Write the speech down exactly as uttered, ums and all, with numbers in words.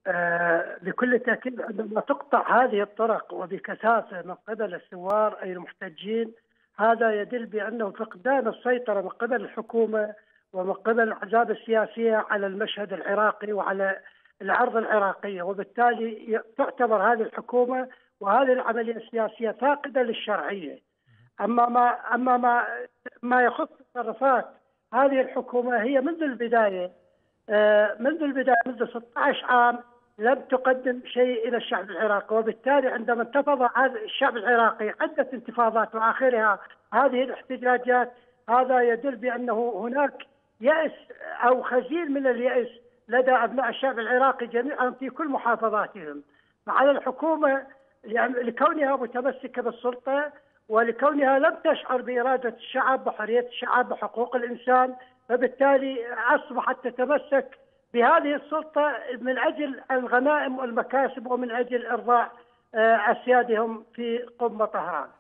آه، بكل تأكيد عندما تقطع هذه الطرق وبكثافة من قبل الثوار أي المحتجين، هذا يدل بأنه فقدان السيطرة من قبل الحكومة ومن قبل الأحزاب السياسية على المشهد العراقي وعلى الأرض العراقية، وبالتالي تعتبر هذه الحكومة وهذه العملية السياسية فاقدة للشرعية. أما ما أما ما ما يخص تصرفات هذه الحكومة، هي منذ البداية آه، منذ البداية منذ ستة عشر عام لم تقدم شيء إلى الشعب العراقي، وبالتالي عندما انتفض هذا الشعب العراقي عدة انتفاضات وآخرها هذه الاحتجاجات، هذا يدل بأنه هناك يأس أو خزين من اليأس لدى أبناء الشعب العراقي جميعا في كل محافظاتهم. فعلى الحكومة يعني لكونها متمسكة بالسلطة ولكونها لم تشعر بإرادة الشعب بحرية الشعب بحقوق الإنسان، فبالتالي أصبحت تتمسك بهذه السلطة من أجل الغنائم والمكاسب ومن أجل إرضاء أسيادهم في قمة طهران.